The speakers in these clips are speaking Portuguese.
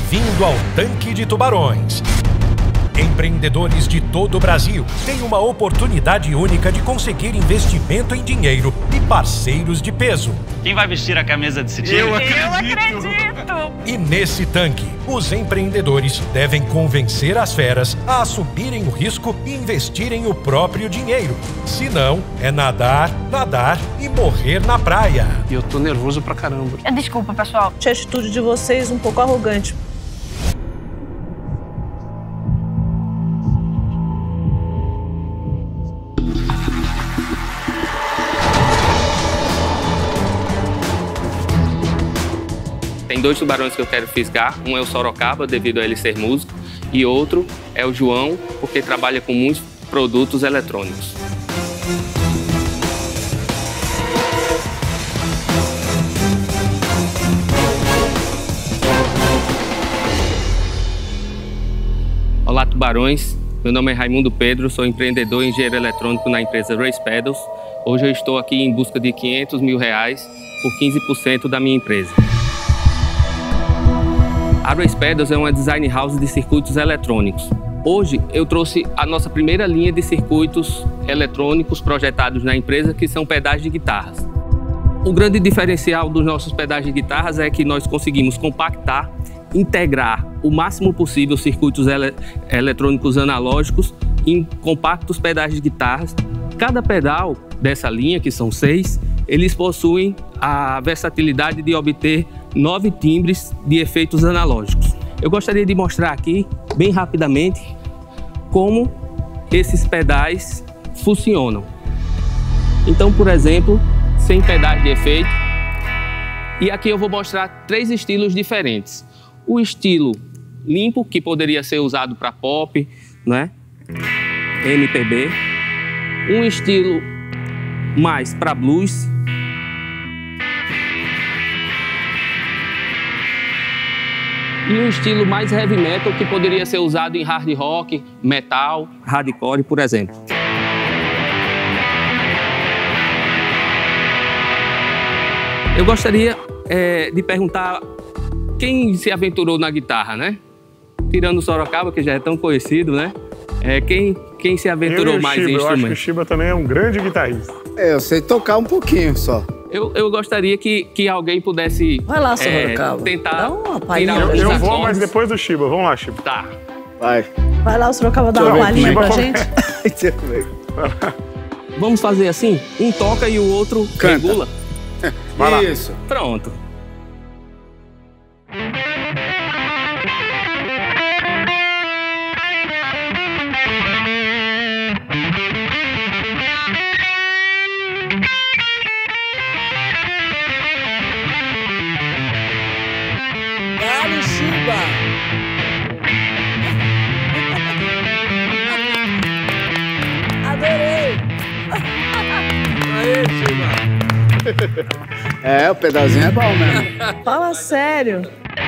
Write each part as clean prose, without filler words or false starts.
Bem-vindo ao Tanque de Tubarões. Empreendedores de todo o Brasil têm uma oportunidade única de conseguir investimento em dinheiro e parceiros de peso. Quem vai vestir a camisa desse time? Eu acredito! E nesse tanque, os empreendedores devem convencer as feras a assumirem o risco e investirem o próprio dinheiro. Senão, é nadar, nadar e morrer na praia. E eu tô nervoso pra caramba. Desculpa, pessoal. Achei a atitude de vocês um pouco arrogante. Tem dois tubarões que eu quero fisgar, um é o Sorocaba, devido a ele ser músico, e outro é o João, porque trabalha com muitos produtos eletrônicos. Olá, tubarões. Meu nome é Raimundo Pedro, sou empreendedor e engenheiro eletrônico na empresa Race Pedals. Hoje eu estou aqui em busca de R$500 mil por 15% da minha empresa. A Race Pedals é uma design house de circuitos eletrônicos. Hoje eu trouxe a nossa primeira linha de circuitos eletrônicos projetados na empresa, que são pedais de guitarras. O grande diferencial dos nossos pedais de guitarras é que nós conseguimos compactar, integrar o máximo possível circuitos eletrônicos analógicos em compactos pedais de guitarras. Cada pedal dessa linha, que são 6, eles possuem a versatilidade de obter 9 timbres de efeitos analógicos. Eu gostaria de mostrar aqui, bem rapidamente, como esses pedais funcionam. Então, por exemplo, sem pedais de efeito. E aqui eu vou mostrar 3 estilos diferentes. O estilo limpo, que poderia ser usado para pop, né? MPB. Um estilo mais para blues. E um estilo mais heavy metal, que poderia ser usado em hard rock, metal, hardcore, por exemplo. Eu gostaria de perguntar quem se aventurou na guitarra, né? Tirando o Sorocaba, que já é tão conhecido, né? Quem se aventurou mais em instrumento? Eu acho que o Shiba também é um grande guitarrista. Eu sei tocar um pouquinho só. Eu gostaria que alguém pudesse Vai lá, Sorocaba. tentar Dá uma palhinha. tirar os Eu vou, acordes. mas depois do Shiba. Vamos lá, Shiba. Tá. Vai. Vai lá, Sorocaba, dá Deixa eu uma ver, palhinha Shiba, pra como- gente. Deixa eu ver. Vamos fazer assim? Um toca e o outro Canta. regula? Vai lá. Isso. Pronto. Dale, Shiba. Adorei. É, o pedalzinho é bom mesmo. Fala sério.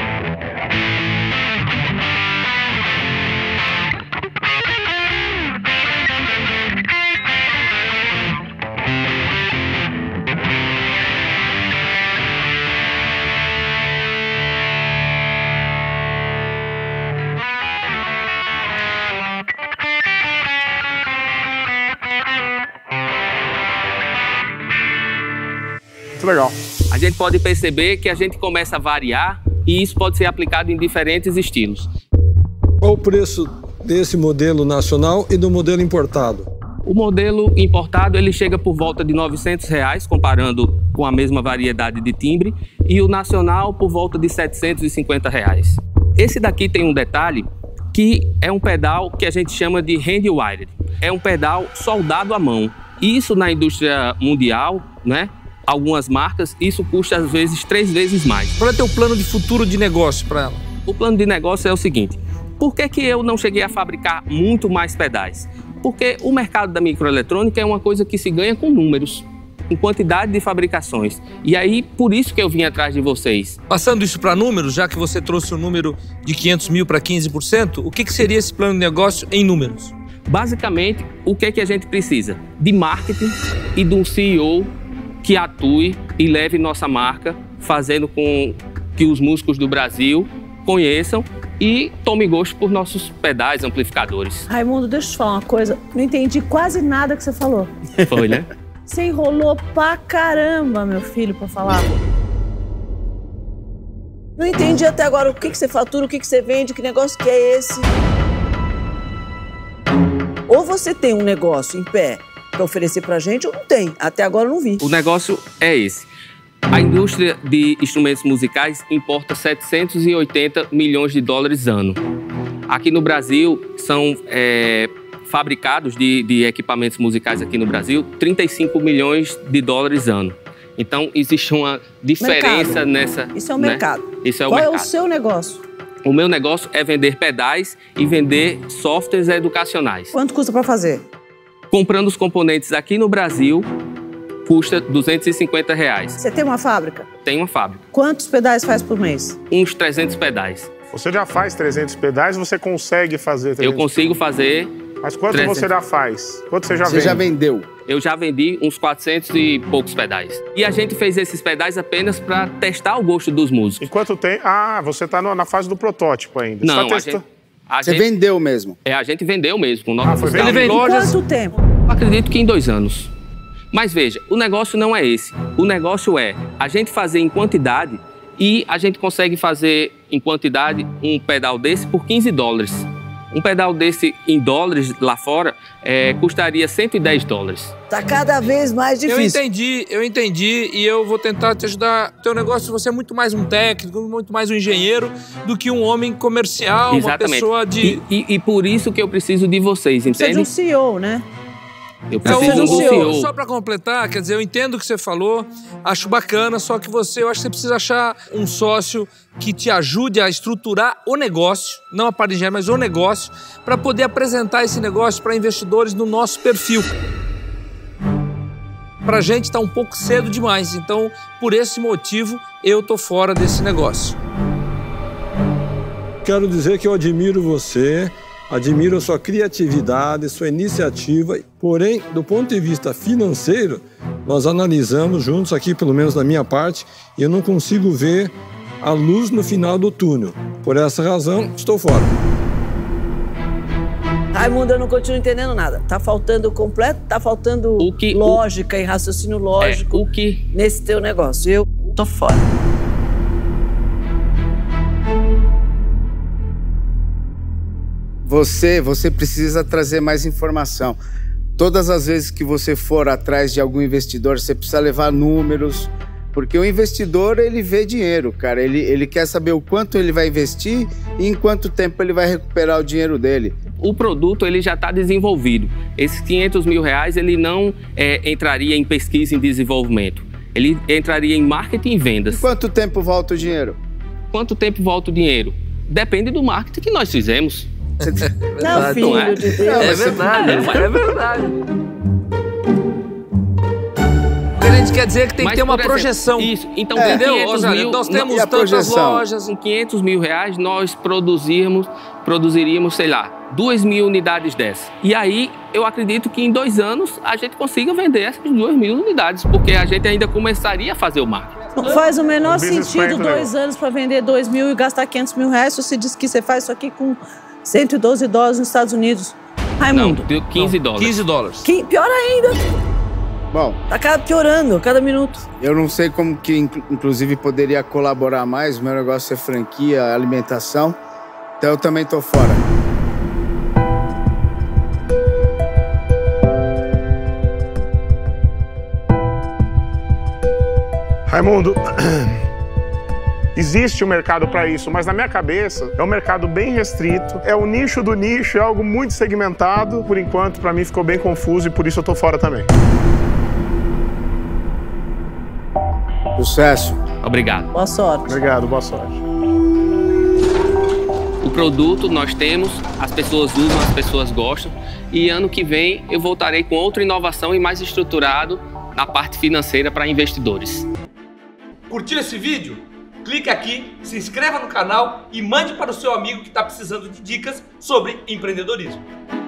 Muito legal. A gente pode perceber que a gente começa a variar e isso pode ser aplicado em diferentes estilos. Qual o preço desse modelo nacional e do modelo importado? O modelo importado ele chega por volta de R$900, comparando com a mesma variedade de timbre, e o nacional por volta de R$750. Esse daqui tem um detalhe, que é um pedal que a gente chama de hand-wired. É um pedal soldado à mão. Isso na indústria mundial, né? Algumas marcas, isso custa às vezes 3 vezes mais. Qual é o teu plano de futuro de negócio para ela? O plano de negócio é o seguinte: por que eu não cheguei a fabricar muito mais pedais? Porque o mercado da microeletrônica é uma coisa que se ganha com números, com quantidade de fabricações. E aí, por isso que eu vim atrás de vocês. Passando isso para números, já que você trouxe o número de 500 mil para 15%, o que seria esse plano de negócio em números? Basicamente, o que é que a gente precisa? De marketing e de um CEO que atue e leve nossa marca, fazendo com que os músicos do Brasil conheçam e tomem gosto por nossos pedais, amplificadores. Raimundo, deixa eu te falar uma coisa. Não entendi quase nada que você falou. Foi, né? Você enrolou pra caramba, meu filho, pra falar. Não entendi até agora o que você fatura, o que você vende, que negócio que é esse. Ou você tem um negócio em pé pra oferecer pra gente, ou não tem. Até agora eu não vi. O negócio é esse. A indústria de instrumentos musicais importa 780 milhões de dólares ano. Aqui no Brasil, são fabricados de equipamentos musicais aqui no Brasil 35 milhões de dólares ano. Então, existe uma diferença nessa... Isso é o mercado. Isso é o mercado. mercado. Qual é o seu negócio? O meu negócio é vender pedais e vender softwares educacionais. Quanto custa para fazer? Comprando os componentes aqui no Brasil, custa R$250. Você tem uma fábrica? Tem uma fábrica. Quantos pedais faz por mês? Uns 300 pedais. Você já faz 300 pedais, você consegue fazer 300? Eu consigo fazer... Mas quanto 300. Você já faz? Quanto você já vende? Você já vendeu? Eu já vendi uns 400 e poucos pedais. E a gente fez esses pedais apenas para testar o gosto dos músicos. E quanto tem? Ah, você está na fase do protótipo ainda. Não, você tá Você vendeu mesmo? A gente vendeu mesmo. Com nota foi fiscal. vendido. Em lojas. quanto tempo? Acredito que em 2 anos. Mas veja, o negócio não é esse. O negócio é a gente fazer em quantidade e a gente consegue fazer em quantidade um pedal desse por $15. Um pedal desse em dólares lá fora custaria $110. Tá cada vez mais difícil. Eu entendi e eu vou tentar te ajudar. Teu negócio, você é muito mais um técnico, muito mais um engenheiro do que um homem comercial, Exatamente. uma pessoa de... E por isso que eu preciso de vocês, Precisa de entende? um CEO, né? Eu preciso de um CEO. Só para completar, quer dizer, eu entendo o que você falou, acho bacana, só que eu acho que você precisa achar um sócio que te ajude a estruturar o negócio, não a parte de engenharia, mas o negócio, para poder apresentar esse negócio para investidores no nosso perfil. Pra gente está um pouco cedo demais, então, por esse motivo, eu tô fora desse negócio. Quero dizer que eu admiro você, admiro a sua criatividade, sua iniciativa, porém, do ponto de vista financeiro, nós analisamos juntos aqui, pelo menos da minha parte, e eu não consigo ver a luz no final do túnel. Por essa razão, estou fora. Raimundo, eu não continuo entendendo nada. Tá faltando completo, tá faltando lógica e raciocínio lógico nesse teu negócio. Eu tô fora. Você precisa trazer mais informação. Todas as vezes que você for atrás de algum investidor, você precisa levar números, porque o investidor, ele vê dinheiro, cara. Ele quer saber o quanto ele vai investir e em quanto tempo ele vai recuperar o dinheiro dele. O produto ele já está desenvolvido. Esses R$500 mil, ele não entraria em pesquisa e desenvolvimento. Ele entraria em marketing e vendas. E quanto tempo volta o dinheiro? Quanto tempo volta o dinheiro? Depende do marketing que nós fizemos. Não, filho não é? de Deus. É verdade, é verdade. O que a gente quer dizer é que tem que ter uma projeção. Isso. Então, entendeu? 500 mil, nós temos e a tantas projeção? lojas. Com R$500 mil, nós produziríamos, sei lá, 2.000 unidades dessas. E aí, eu acredito que em 2 anos a gente consiga vender essas 2.000 unidades, porque a gente ainda começaria a fazer o marketing. Não faz o menor business sentido plan, 2 anos para vender 2.000 e gastar R$500 mil se você diz que você faz isso aqui com $112 nos Estados Unidos. Raimundo. Não, deu $15. $15. Pior ainda. Bom, Tá piorando a cada minuto. eu não sei como que, inclusive, poderia colaborar mais. O meu negócio é franquia, alimentação. Então, eu também tô fora. Raimundo, existe um mercado para isso, mas na minha cabeça é um mercado bem restrito, é o nicho do nicho, é algo muito segmentado. Por enquanto, para mim, ficou bem confuso e por isso eu tô fora também. Sucesso. Obrigado. Boa sorte. Obrigado, boa sorte. O produto nós temos, as pessoas usam, as pessoas gostam. E ano que vem eu voltarei com outra inovação e mais estruturado na parte financeira para investidores. Curtiu esse vídeo? Clique aqui, se inscreva no canal e mande para o seu amigo que está precisando de dicas sobre empreendedorismo.